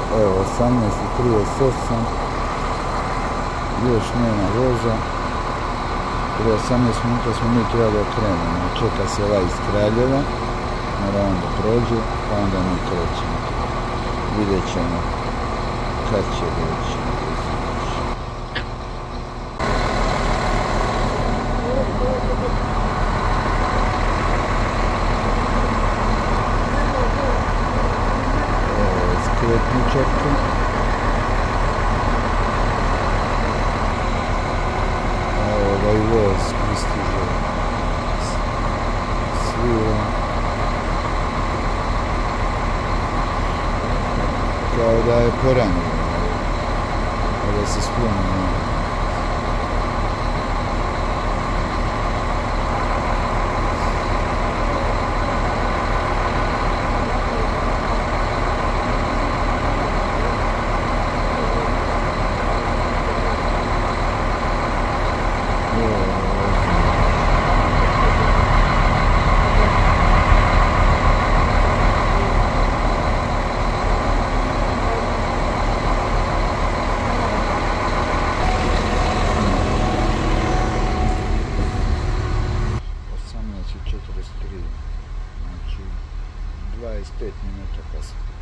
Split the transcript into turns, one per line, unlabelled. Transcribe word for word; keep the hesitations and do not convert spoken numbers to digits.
Evo, osamnaest i trideset osam, još nema voza. Prije osamnaest minuta smo mi trebali da krenemo, čeka se ovaj iz Kraljeva, mora on da prođe, pa onda mi krećemo. Vidjet ćemo kad će doći. Skretničarka. A ovaj voz pristiže svira. Kao da je poranio. A da se skloni. četrdeset tri, znači dvadeset pet minuta kasnije.